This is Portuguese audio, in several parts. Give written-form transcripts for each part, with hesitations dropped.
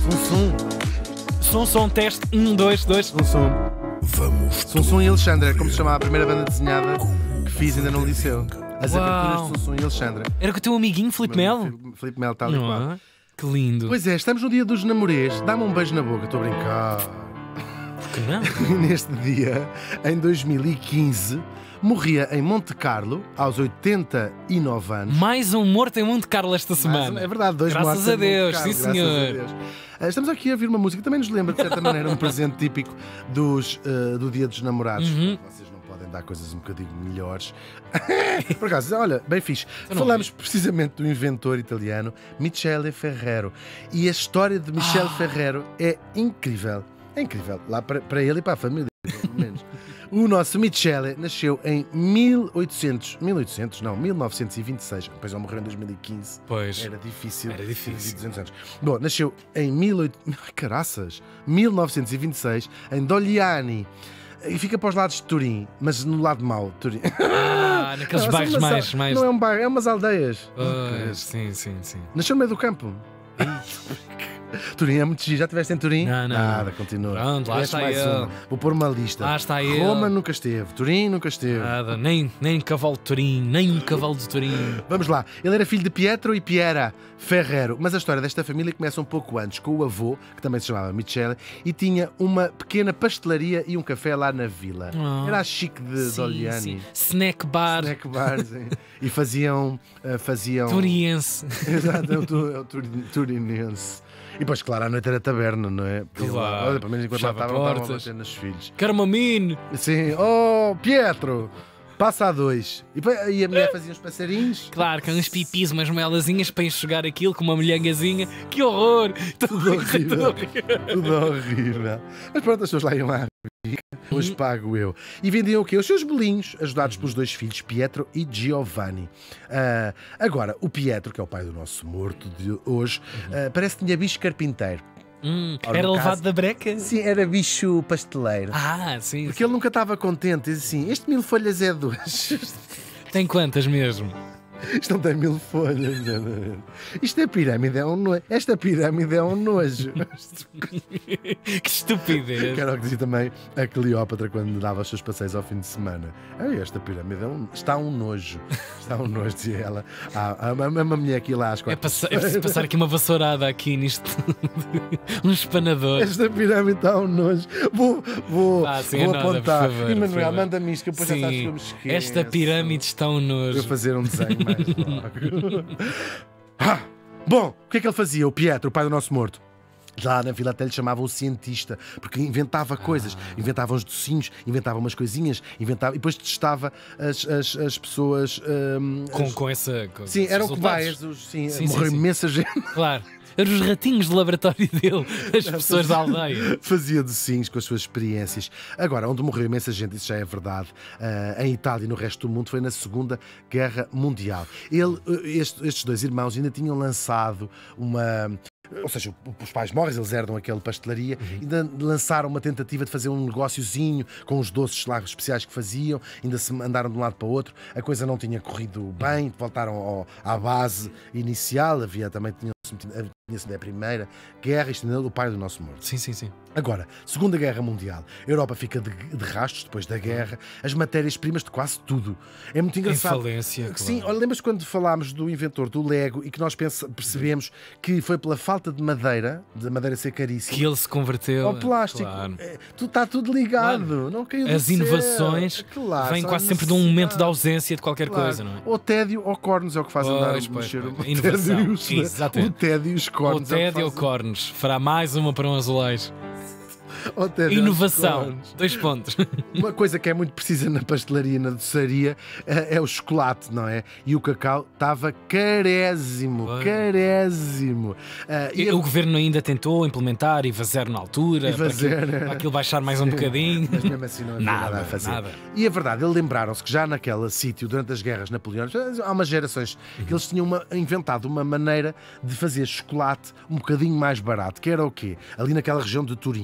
Som, teste. 1, 2, 2. Sum e Alexandra, como se chamava a primeira banda desenhada que fiz ainda no liceu. As Uau. aventuras de Sum e Alexandra. Era com o teu amiguinho Filipe Melo? Filipe Melo, tal e qual. Não é? Que lindo. Pois é, estamos no dia dos namorês. Dá-me um beijo na boca, estou a brincar. Que não? Neste dia, em 2015, morria em Monte Carlo, aos 89 anos. Mais um morto em Monte Carlo esta semana. É verdade, dois Graças mortos a em Monte Deus, Carlo, sim, graças senhor. a Deus. Estamos aqui a ouvir uma música que também nos lembra, de certa maneira, um presente típico do Dia dos Namorados. Vocês não podem dar coisas um bocadinho melhores. Por acaso, olha, bem fixe. Falamos precisamente do inventor italiano Michele Ferrero. E a história de Michele Ferrero é incrível. É incrível, lá para ele e para a família, pelo menos. O nosso Michele nasceu em 1926. Depois ele morreu em 2015. Pois. Era difícil. Era difícil. 200 anos. Bom, nasceu em 1926 em Dogliani. E fica para os lados de Turim, mas no lado mau de Turim. Naqueles Não, bairros são mais. Não é um bairro, é umas aldeias. Pois, sim. Nasceu no meio do campo. Turim é muito giro. Já estiveste em Turim? Não. Nada, continua. Pronto, lá Tiveste está mais ele. uma. Vou pôr uma lista. Lá está ele. Roma nunca esteve. Turim nunca esteve. Nada, nem cavalo de Turim, nem um cavalo de Turim. Vamos lá. Ele era filho de Pietro e Piera Ferrero. Mas a história desta família começa um pouco antes, com o avô, que também se chamava Michele, e tinha uma pequena pastelaria e um café lá na vila. Era a chique de Dogliani. Sim. Snack bar. Snack bar, sim. E faziam... Turiense. Exato, é o turinense. E depois, claro, à noite era taberna, não é? Claro. Olha, pelo menos enquanto lá Fechava estavam a portas. bater nos filhos. Carmamine. Sim, oh, Pietro, passa a 2. E a mulher fazia uns passarinhos. Claro, com uns pipis, umas melazinhas para enxugar aquilo com uma molhangazinha. Que horror! Tudo horrível. Tudo horrível. Mas pronto, as pessoas lá iam lá. Hoje pago eu. E vendiam o quê? Os seus bolinhos, ajudados pelos dois filhos, Pietro e Giovanni. Agora, o Pietro, que é o pai do nosso morto de hoje, parece que tinha bicho carpinteiro. Ora, Era no levado caso- da breca? Sim, era bicho pasteleiro. Sim. Porque ele nunca estava contente. Diz assim: este 1000 folhas é 2. Tem quantas mesmo? Isto não tem 1000 folhas. Isto é pirâmide, é um nojo. Esta pirâmide é um nojo. Que estupidez. Que era o que dizia também a Cleópatra quando dava os seus passeios ao fim de semana. Esta pirâmide está um nojo. Está um nojo, dizia ela. Uma mulher aqui lá às É quatro. preciso passar aqui uma vassourada aqui nisto. Um espanador. Esta pirâmide está um nojo. Vou Sim, é nada, apontar. por favor, Emanuel, por favor. manda-me isto que eu depois já sabes que eu me Sim, esqueço. esta pirâmide está um Eu nojo. fazer um desenho mais logo. Bom, o que é que ele fazia, o Pietro, o pai do nosso morto? Já na vila até lhe chamavam o cientista, porque inventava coisas, inventava uns docinhos, inventava umas coisinhas, inventava e depois testava as pessoas. Com essa. Sim, eram resultados. cobaias, Sim, morreu sim. imensa gente. Claro. Eram os ratinhos de laboratório dele, as pessoas da aldeia. Fazia docinhos com as suas experiências. Agora, onde morreu imensa gente, isso já é verdade, em Itália e no resto do mundo, foi na Segunda Guerra Mundial. Estes dois irmãos ainda tinham lançado uma... Ou seja, os pais morrem, eles herdam aquela pastelaria, ainda lançaram uma tentativa de fazer um negóciozinho com os doces lá especiais que faziam, ainda se andaram de um lado para o outro, a coisa não tinha corrido bem, voltaram à base inicial, tinha-se a Primeira Guerra, isto ainda é o pai do nosso morto. Sim. Agora, Segunda Guerra Mundial, a Europa fica de rastros depois da guerra, as matérias-primas de quase tudo. É muito engraçado. Em falência, claro. Sim, olha, lembras quando falámos do inventor do Lego e que nós percebemos que foi pela falta de madeira ser caríssima, Que ele se converteu ao plástico. Claro. Está tudo ligado. Claro. Não caiu do As céu. inovações Claro, vêm são quase sempre de um momento de necessidade. ausência de qualquer Claro. coisa, não é? Ou tédio ou cornos é o que faz andar a mexer. Pois. Inovação. O Exatamente. tédio e os Ou cornos. é o que tédio ou faz- cornos. Fará mais uma para um azulejo. Ou tédio ou Inovação. cornos. 2 pontos. Uma coisa que é muito precisa na pastelaria e na doçaria é o chocolate, não é? E o cacau estava carésimo. Pois. Carésimo. O governo ainda tentou implementar e fazer na altura, E fazer, para aquilo baixar mais um bocadinho. Mas mesmo assim não havia nada a fazer. Nada. E a verdade, eles lembraram-se que já naquele sítio, durante as guerras napoleónicas, há umas gerações que eles tinham inventado uma maneira de fazer chocolate um bocadinho mais barato, que era o quê? Ali naquela região de Turim.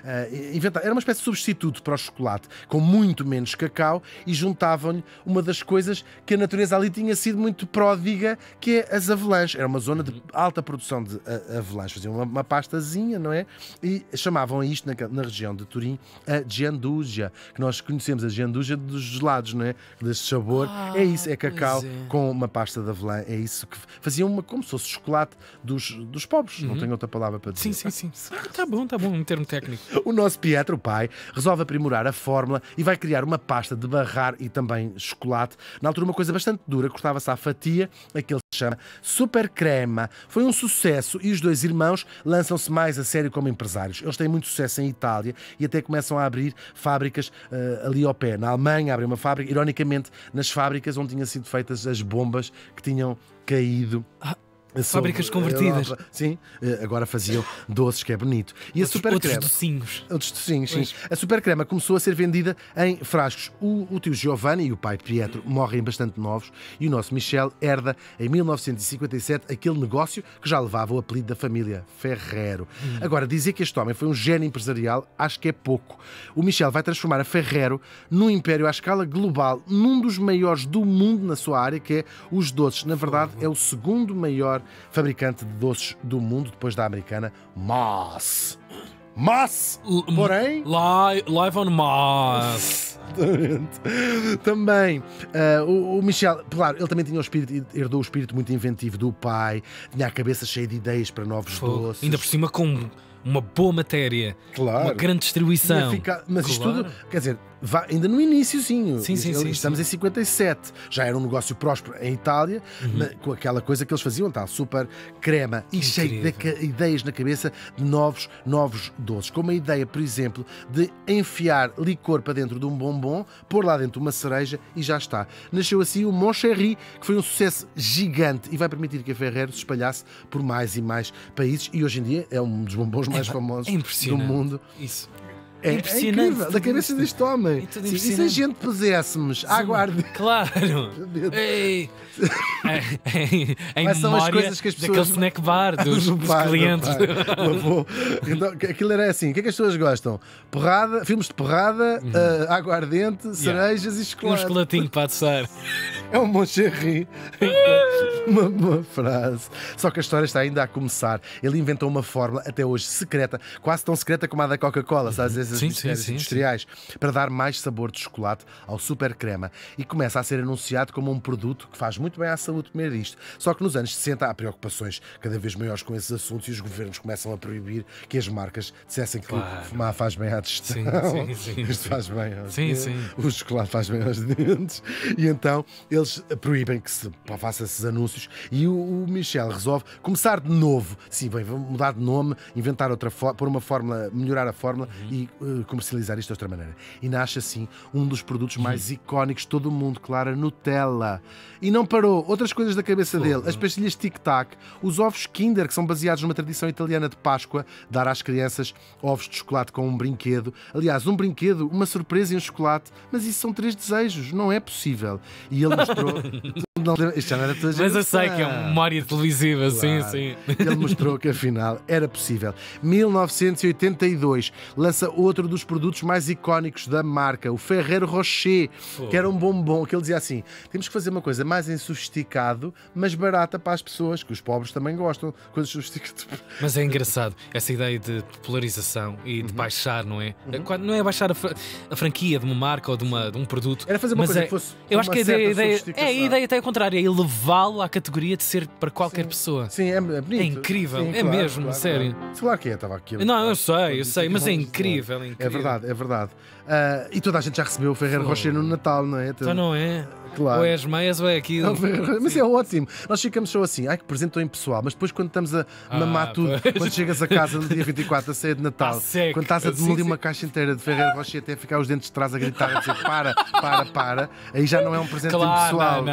Era uma espécie de substituto para o chocolate, com muito menos cacau, e juntavam-lhe uma das coisas que a natureza ali tinha sido muito pródiga, que é as avelãs. Era uma zona de alta produção de avelãs. Faziam uma pastazinha, não é? E chamavam a isto, na região de Turim, a gianduja, que nós conhecemos a gianduja dos gelados, não é? Deste sabor. É isso, é cacau com uma pasta de avelã. É isso que faziam como se fosse chocolate dos pobres. Não tenho outra palavra para dizer. Sim. Tá bom, um termo técnico. O nosso Pietro, o pai, resolve aprimorar a fórmula e vai criar uma pasta de barrar e também chocolate. Na altura, uma coisa bastante dura, cortava-se à fatia, aquele que se chama super crema. Foi um sucesso e os dois irmãos lançam-se mais a sério como empresários. Eles têm muito sucesso em Itália e até começam a abrir fábricas ali ao pé. Na Alemanha, abrem uma fábrica, ironicamente, nas fábricas onde tinham sido feitas as bombas que tinham caído. Fábricas convertidas. Sim, agora faziam doces, que é bonito. E a super outros crema. docinhos. Outros docinhos, sim. A super crema começou a ser vendida em frascos. O tio Giovanni e o pai Pietro morrem bastante novos e o nosso Michel herda em 1957 aquele negócio que já levava o apelido da família, Ferrero. Agora, dizer que este homem foi um gênio empresarial, acho que é pouco. O Michel vai transformar a Ferrero num império à escala global, num dos maiores do mundo na sua área, que é os doces. Na verdade, é o segundo maior fabricante de doces do mundo, depois da americana Mars. Porém... Live on Mars. Também o Michel, claro, ele também tinha herdou o espírito muito inventivo do pai, tinha a cabeça cheia de ideias para novos doces. Ainda por cima com uma boa matéria, uma grande distribuição. Mas isto tudo, quer dizer, ainda no iníciozinho. Sim. Estamos em 57. Já era um negócio próspero em Itália, com aquela coisa que eles faziam, tal super crema e cheio de ideias na cabeça de novos doces. Como a ideia, por exemplo, de enfiar licor para dentro de um bombom, pôr lá dentro uma cereja e já está. Nasceu assim o Mon Chéri, que foi um sucesso gigante e vai permitir que a Ferrero se espalhasse por mais e mais países, e hoje em dia é um dos bombons mais famosos do mundo. Isso. É incrível, da cabeça deste homem. E se a gente puséssemos aguarde. Claro! Ei. Em são as memória coisas que as pessoas... daquele snack bar dos clientes. Então, aquilo era assim: o que é que as pessoas gostam? Porrada, filmes de porrada, aguardente, cerejas e chocolate. Um chocolatinho para adoçar. É um Mon Chéri. Uma boa frase. Só que a história está ainda a começar. Ele inventou uma fórmula, até hoje secreta, quase tão secreta como a da Coca-Cola, sabes? Esses mistérios industriais, para dar mais sabor de chocolate ao super crema. E começa a ser anunciado como um produto que faz muito bem à saúde comer isto. Só que nos anos 60 há preocupações cada vez maiores com esses assuntos e os governos começam a proibir que as marcas dissessem que fumar faz bem à digestão. Isto faz bem aos dentes. O chocolate faz bem aos dentes. E então eles proíbem que se faça esses anúncios e o Michel resolve começar de novo. Sim, bem, vamos mudar de nome, inventar outra pôr uma fórmula, melhorar a fórmula e comercializar isto de outra maneira. E nasce assim um dos produtos mais icónicos de todo o mundo, claro, a Nutella. E não parou. Outras coisas da cabeça dele. As pastilhas Tic-Tac, os ovos Kinder, que são baseados numa tradição italiana de Páscoa, dar às crianças ovos de chocolate com um brinquedo. Aliás, um brinquedo, uma surpresa e um chocolate. Mas isso são 3 desejos. Não é possível. E ele mostrou... Isto já não era toda a Mas eu sei que é uma memória televisiva, claro. Sim. Ele mostrou que afinal era possível. 1982 lança outro dos produtos mais icónicos da marca, o Ferrero Rocher, que era um bombom, que ele dizia assim: temos que fazer uma coisa mais em sofisticado, mas barata para as pessoas, que os pobres também gostam, coisas sofisticadas. Mas é engraçado, essa ideia de popularização e de baixar, não é? Não é baixar a franquia de uma marca ou de um produto. Era fazer uma coisa que fosse eu acho que a ideia até é o contrário, é elevá-lo à categoria de ser para qualquer pessoa. Sim, é bonito. É incrível, é claro, mesmo, sério. Claro que é, estava aqui. Não, eu sei, mas é incrível. É verdade. E toda a gente já recebeu o Ferrero Rocher no Natal, não é? Então não é? Claro. Ou é as meias ou é aquilo. Mas é ótimo. Nós ficamos só assim, que presente tão impessoal, mas depois quando estamos a mamar tudo, quando chegas a casa no dia 24, a ceia de Natal, quando estás a demolir uma caixa inteira de Ferrero Rocher até ficar os dentes de trás a gritar, a dizer para, aí já não é um presente impessoal. Não é.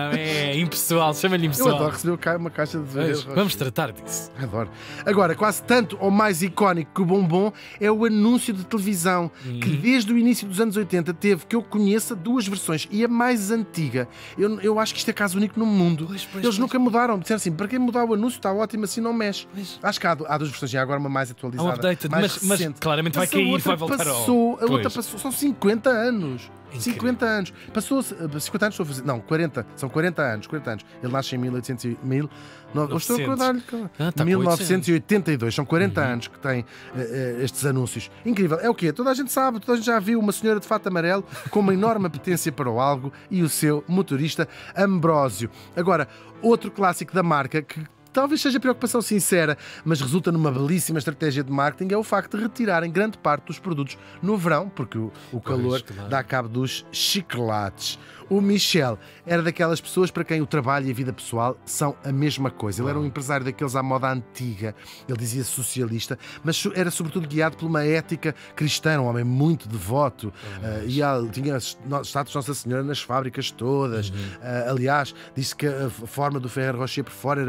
é impessoal, chama-lhe Eu impessoal. adoro receber uma caixa de Ferreiro Rocher. Vamos tratar disso. Adoro. Agora, quase tanto ou mais icónico que o bombom é o anúncio de televisão, que desde o início dos anos 80 teve, que eu conheça, duas versões. E a mais antiga, eu acho que isto é caso único no mundo. Eles nunca mudaram. Disseram assim, para quem mudar o anúncio está ótimo, assim não mexe. Acho que há duas versões, e há agora uma mais Há atualizada. um update, mais mas recente. claramente vai Mas cair, vai voltar ao... A outra passou, são 50 anos. Incrível. 50 anos. Passou 50 anos, estou a fazer. Não, 40. São 40 anos. 40 anos. Ele nasce em 1800 e 1000. Eu estou a acordar-lhe. Tá 1982. São 40 anos que tem estes anúncios. Incrível. É o quê? Toda a gente sabe, toda a gente já viu uma senhora de fato amarelo com uma enorme apetência para o algo e o seu motorista Ambrósio. Agora, outro clássico da marca que talvez seja preocupação sincera, mas resulta numa belíssima estratégia de marketing, é o facto de retirarem grande parte dos produtos no verão, porque o calor dá cabo dos chocolates. O Michel era daquelas pessoas para quem o trabalho e a vida pessoal são a mesma coisa. Ele era um empresário daqueles à moda antiga, ele dizia socialista, mas era sobretudo guiado por uma ética cristã, um homem muito devoto. Tinha estátuas de Nossa Senhora nas fábricas todas. Aliás, disse que a forma do Ferreiro Rocher por fora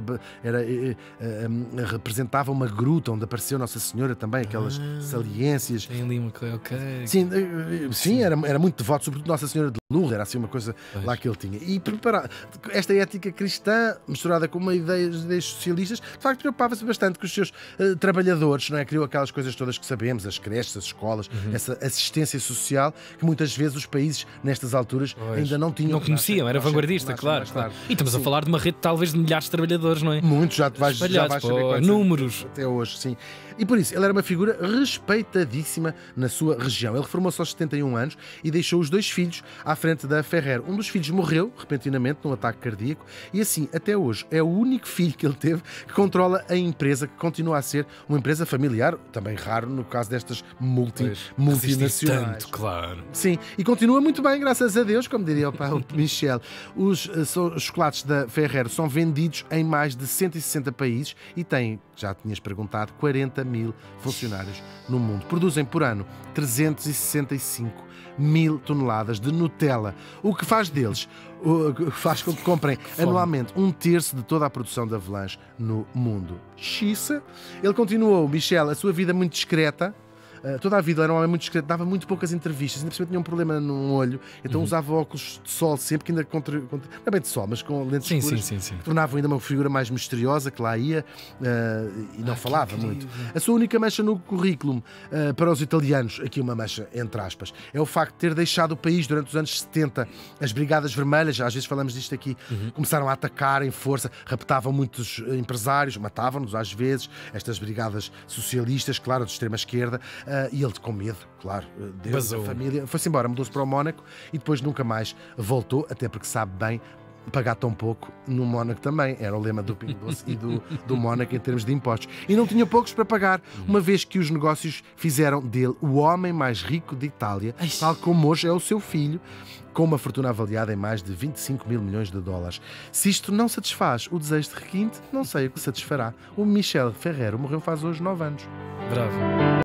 representava uma gruta onde apareceu Nossa Senhora também, aquelas saliências. Tem ali uma coisa, Sim, era muito devoto, sobretudo Nossa Senhora de Lourdes, era assim uma coisa lá que ele tinha. E esta ética cristã, misturada com uma ideias socialistas, de facto preocupava-se bastante com os seus trabalhadores, não é? Criou aquelas coisas todas que sabemos, as creches, as escolas, essa assistência social que muitas vezes os países, nestas alturas, ainda não tinham. Não conheciam, era vanguardista, claro. E estamos a falar de uma rede talvez de milhares de trabalhadores, não é? Muitos, já vais saber números. Até hoje, sim. E por isso, ele era uma figura respeitadíssima na sua região. Ele reformou-se aos 71 anos e deixou os dois filhos à frente da Ferrer. Um dos filhos morreu repentinamente num ataque cardíaco e assim, até hoje, é o único filho que ele teve que controla a empresa, que continua a ser uma empresa familiar, também raro no caso destas multinacionais. Tanto, claro. Sim, e continua muito bem, graças a Deus, como diria o Michel. Os chocolates da Ferrer são vendidos em mais de 160 países e têm, já tinhas perguntado, 40.000 funcionários no mundo. Produzem por ano 365.000 toneladas de Nutella, o que faz deles, faz com que comprem anualmente 1/3 de toda a produção de avelãs no mundo. Xiça. Ele continuou, Michel, a sua vida muito discreta. Toda a vida era um homem muito discreto, dava muito poucas entrevistas, ainda por cima tinha um problema num olho, então usava óculos de sol sempre, que ainda não é bem de sol, mas com lentes escuras, que tornavam ainda uma figura mais misteriosa que lá ia e não falava muito. A sua única mancha no currículo para os italianos, aqui uma mancha entre aspas, é o facto de ter deixado o país durante os anos 70. As Brigadas Vermelhas, às vezes falamos disto aqui, começaram a atacar em força, raptavam muitos empresários, matavam-nos às vezes, estas brigadas socialistas, claro, de extrema esquerda. E ele, com medo, claro, deu a família, foi-se embora, mudou-se para o Mónaco e depois nunca mais voltou, até porque sabe bem pagar tão pouco no Mónaco também. Era o lema do Pingo Doce e do Mónaco em termos de impostos. E não tinha poucos para pagar, uma vez que os negócios fizeram dele o homem mais rico de Itália, tal como hoje é o seu filho, com uma fortuna avaliada em mais de 25.000 milhões de dólares. Se isto não satisfaz o desejo de requinte, não sei o que satisfará. O Michel Ferrero morreu faz hoje 9 anos. Bravo.